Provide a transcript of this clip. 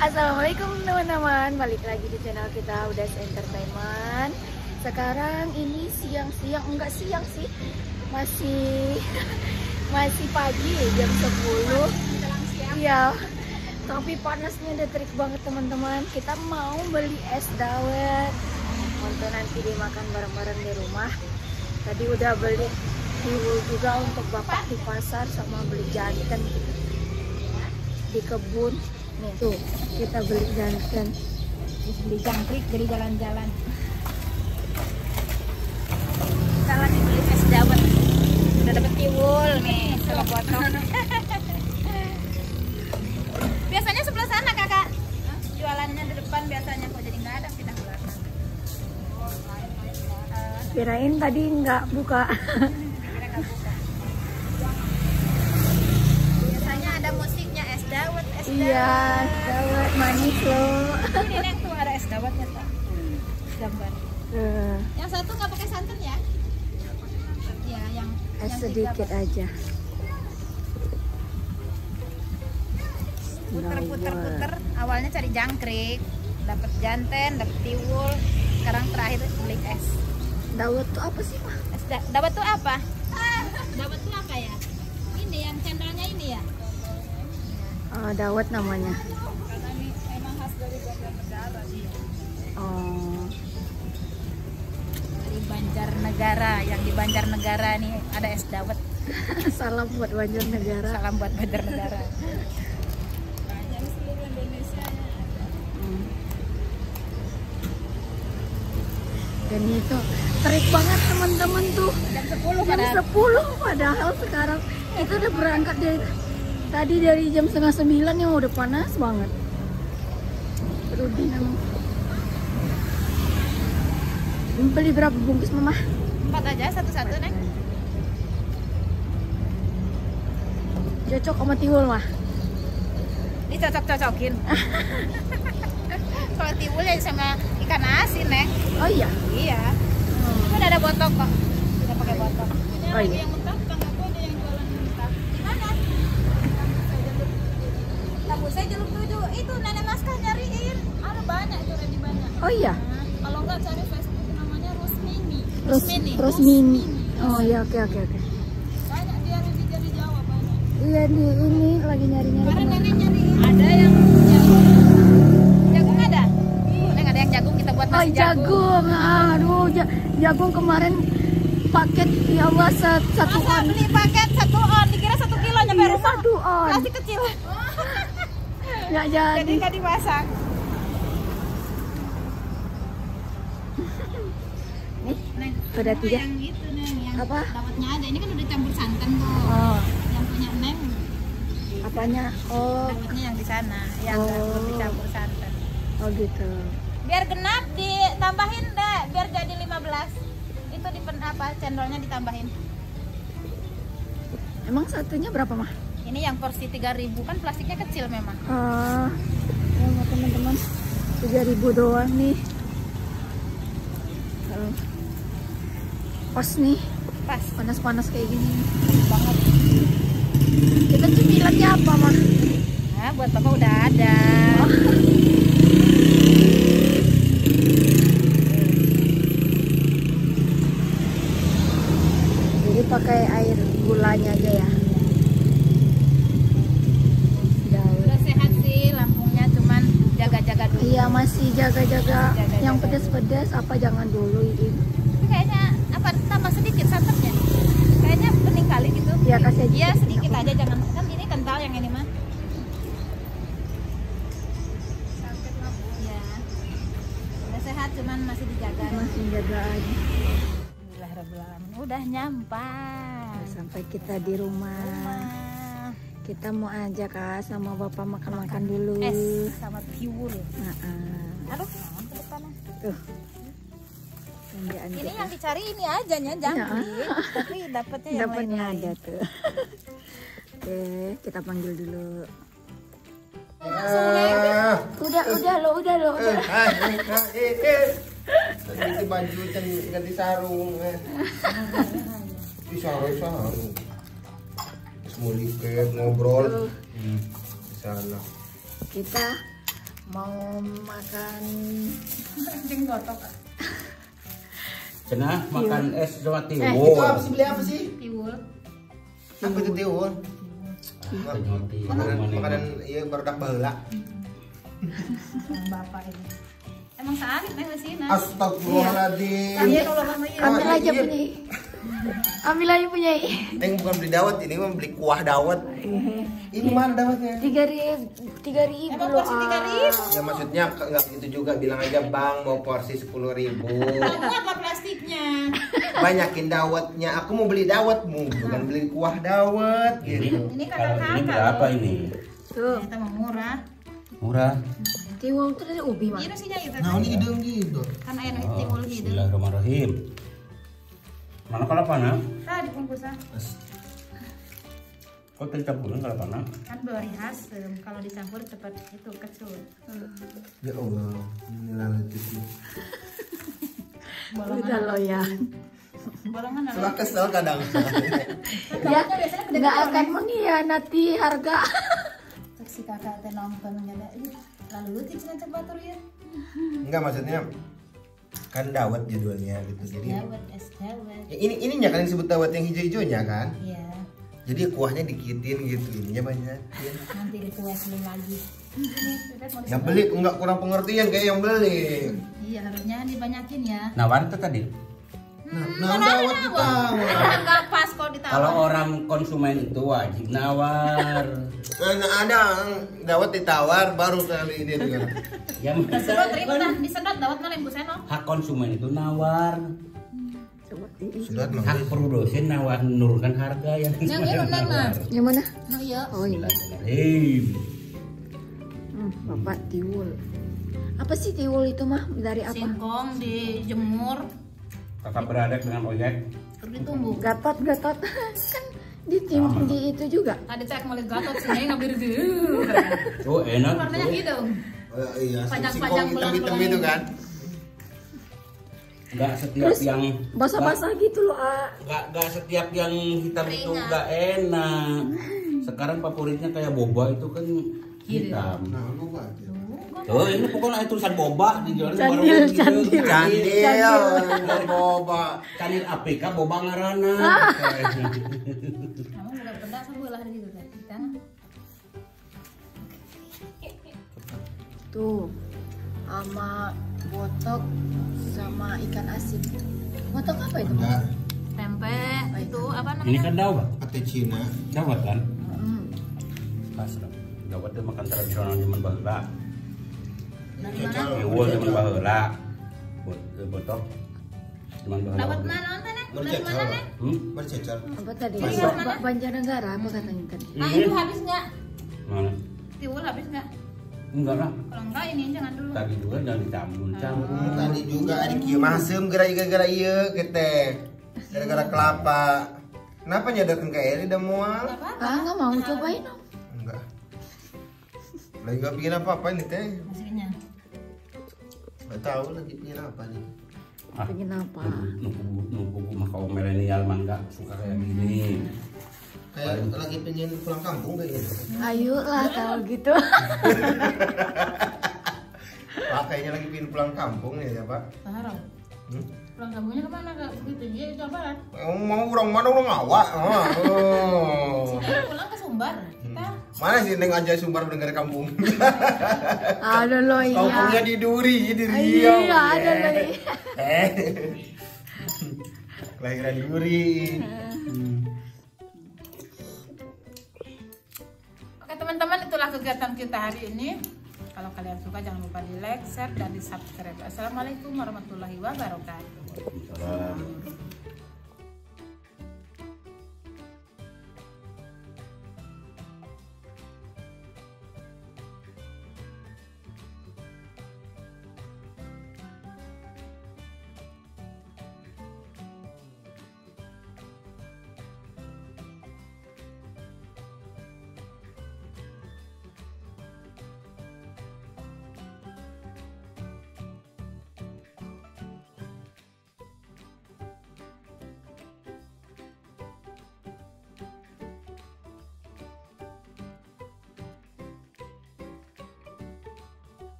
Assalamualaikum teman-teman, balik lagi di channel kita Udas Entertainment. Sekarang ini siang-siang, enggak siang sih, masih pagi jam 10. Iya, tapi panasnya udah terik banget teman-teman. Kita mau beli es dawet untuk nanti dimakan bareng-bareng di rumah. Tadi udah beli tiwul juga untuk bapak di pasar, sama beli jantan di kebun. Nih tuh, kita beli jantan, beli jangkrik, beli jalan-jalan. Kita lagi beli es dawet. Udah dapet tiwul nih, sama potong. Biasanya sebelah sana kakak, jualannya di depan biasanya, kok jadi nggak ada, pindah ke belakang. Kirain tadi nggak buka. Biasanya ada musiknya, es dawet, es dawet. Iya, dawet manis loh. Ini nih tuh ada es dawetnya tuh. Gambar. Yang satu nggak pakai santan ya? Ya, yang sedikit aja. Puter-puter, awalnya cari jangkrik, dapat jantan, dapat tiwul, sekarang terakhir beli es. Dawet tuh apa sih mah? Dawet tuh apa? Dawet tuh apa ya? Ini yang cendolnya ini ya? Dawet namanya. Karena ini emang khas dari Banjarnegara sih. Oh. Dari Banjarnegara, yang di Banjarnegara nih ada es dawet. Salam buat Banjarnegara. Salam buat Banjarnegara. Banyak seluruh Indonesia ya. Dan itu terik banget teman-teman tuh. Jam 10 padahal sekarang itu udah berangkat dari jam 8:30 yang udah panas banget. Rudi namanya. Beli berapa bungkus mama? 4 aja, satu-satu Neng. Cocok sama tiwul mah. Ini cocok-cocokin. Kalau tiwul ya sama ikan asin Neng. Oh iya? Iya. Kan ada botok kok. Tidak pakai botok. Oh iya. Yang mentah, Kang aku ada yang jualan mentah. Di mana? Kamu saya Jalur 7 itu Nenek Naskah nyariin. Ada banyak itu, ready banyak. Oh iya. Nah, kalau enggak cari Facebook namanya Rusmini. Rusmini. Oh iya, oke. Banyak dia ready dari Jawa banyak. Iya di ini lagi nyari-nyari. Kemarin Nenek nyariin. Ada yang jagung ada? Neng ada yang jagung, kita buat nasi jagung. Aduh, jagung kemarin paket ya Allah satu on. Beli paket 1 on, dikira 1 kilo nyampe rumah. 1 on. Plastik kecil. Nggak jadi nggak dimasak. Nih, Neng, ada 3. Yang itu Neng, yang apa? Dapatnya ada. Ini kan udah campur santan tuh. Oh. Yang punya Neng. Apanya? Oh. Dapatnya yang di sana, yang belum dicampur santan. Oh gitu. Biar genap ditambahin deh, biar jadi 15. Itu cendolnya ditambahin. Emang satunya berapa mah? Ini yang porsi 3.000, kan plastiknya kecil memang. Ya teman-teman, 3.000 doang nih. Pas nih, pas panas-panas kayak gini banget. Kita cemilannya apa mah? Nah, buat bapak udah ada. Jadi pakai air gulanya aja ya. Udah sehat sih lambungnya, cuman jaga-jaga dulu. Iya, masih jaga-jaga. Yang pedas-pedas apa jangan dulu ini. Kayaknya apa tambah sedikit santannya. Kayaknya bening kali gitu. Ya kasih aja. Iya, sedikit aja, jangan kan ini kental yang ini mah. Ya. Udah sehat cuman masih dijaga. Masih jaga aja. Udah nyampai. Sampai kita di rumah. Kita mau ajak sama bapak makan-makan dulu. Es sama tiwul. Aduh, ke depan. Tuh. Ini yang dicari ini aja nya jangkrik, tapi dapatnya yang lainnya ada tuh. Oke, kita panggil dulu. Udah lo. Ganti baju, ganti sarung. Sarung. Semua ngobrol. Di sana. Kita Mau makan Cing gotok. Cenah makan es sama Itu tiwul. apa sih, beli apa sih? Tiwul. Apa itu tiwul? Makanan iya barudak baheula. Yang bapak ini. Emang saat nih kesini. Astagfirullahaladzim. Iya kalau mama iya. ambil aja punya. Ambil aja punya. Neng bukan beli dawet, ini mah beli kuah dawet. Ini mana dawetnya? 3.000 Emang loh. porsi 3.000. Ya maksudnya nggak gitu juga, bilang aja bang mau porsi 10.000. Muatlah plastiknya. Banyakin dawetnya, aku mau beli dawetmu, bukan beli kuah dawet gitu. Ini Kalau kakak ini berapa ini? Tuh, Kita mau murah. Murah. tiwul itu dari ubi mah. Iya sih itu. Nah ini hidung gitu. Kan air Oh, tiwul gitu. Bismillahirrahmanirrahim. Mana kalau panah? Tadi bungkusnya. Kok tercampurin kalau panah? Kan beri asem. Kalau dicampur cepat itu kecut. Ya Allah, ini lalu itu. Udah loyang. Bolongan apa? Suka kesel kadang. Ya, nggak akan mengkhianati harga. Si kakak teh nonton ada lalu lu cenah batur ya. Enggak, maksudnya kan dawet judulnya gitu. Jadi Dawet, es dawet. ya, ininya kan yang disebut dawet yang hijau-hijaunya kan. Iya. Jadi kuahnya dikitin gitu, ininya banyak. Nanti dituas beli lagi. Yang beli enggak kurang pengertian kayak yang beli. Iya harusnya dibanyakin ya. Nawar tuh tadi. Nah dawet ditawar. Enggak pas kalau ditawar. Kalau orang konsumen itu wajib nawar. Nah, ada dawet ditawar baru kali dia juga. Ya Sedot masa ribu dah disedot dawet mah lembu seno. hak konsumen itu nawar. Sudah Hak produsen nawar menurunkan harga yang Yang ini benar mah. Yang mana? No iya. Oh ini. Bismillahirrahmanirrahim. Bapak tiwul. Apa sih tiwul itu mah? Dari apa? Singkong dijemur Kakak beradab dengan ojek. terus ditumbuk. Gatot kan di itu juga. Tadi cek mulai gatot sini ngambil dulu. Oh enak. Warnanya tuh. hidung. Oh, iya, Panjang-panjang singkong hitam-hitam belang-belang. itu kan. Nggak setiap Terus yang basah-basah gitu loh. nggak setiap yang hitam itu nggak enak. Sekarang favoritnya kayak boba itu kan hitam. Nah, aku aja. Oh ini pokoknya tulisan boba di jualan Candil, warung gitu. candil. Candil, boba. Candil APK boba ngarana. Kamu udah pernah sebelah gitu kan? Kan? Tuh, sama botok sama ikan asin. Botok apa itu? Enggak, Tempe itu apa Ini namanya? kan dawet, pate Cina. dawet kan? Hmm. Pas dong. Dawet itu makan tradisional zaman baheula. Dari mana? Tiwul zaman baheula. Botok zaman baheula. Dapat mana nonton nih? Dari mana nih? Bercecer. Apa tadi? Iya, mana? Banjarnegara apa katanya tadi? Ah itu habis nggak? Mana? Tiwul habis nggak? Enggak lah. Kalau enggak ini jangan dulu. Tadi juga jangan dicampur-campur. Tadi juga ada kieu masem gara-gara ieu kete. Gara-gara kelapa. Kenapa nyadarkan ke Eri udah mual? Nggak apa-apa. Ah, nggak mau cobain dong. Enggak. Lagi gak bikin apa-apa ini teh. Hasilnya. Gak tahu lagi bikin apa nih. Pengen apa? Nunggu mah kaum milenial mah enggak suka kayak gini. Kayak lagi pengen pulang kampung kayaknya. Ayo lah kalau gitu. Pak kayaknya lagi pengen pulang kampung ya Pak. Taruh. Hmm? Pulang kampungnya kemana kak? Begitu dia coba kan? Mau orang mana orang awak? Oh. Kita pulang ke Sumbar. Kita Mana sih Neng aja Sumbar mendengar kampung? Ada loh Kampungnya iya. di Duri, di Riau. Iya ada loh. Kelahiran Duri. Oke teman-teman, itulah kegiatan kita hari ini. Kalau kalian suka jangan lupa di like, share, dan di subscribe. Assalamualaikum warahmatullahi wabarakatuh. Waalaikumsalam.